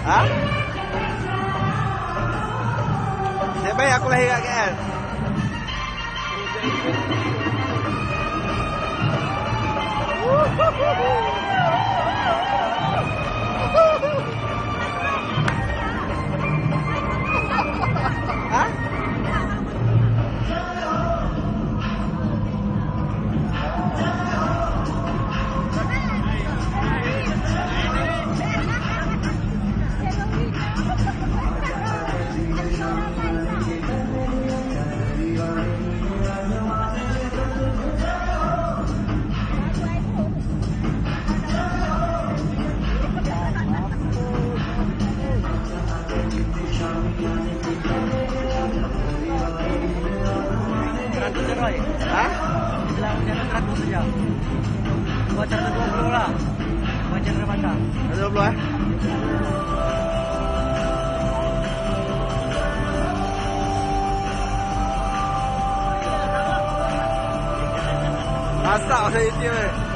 Ha? Saya baik aku lahir kat KL. Ha? Ha? Bilang macam 100 saja. Buat cara 20 lah. Macam mana macam? 20 eh? Masak saya dia.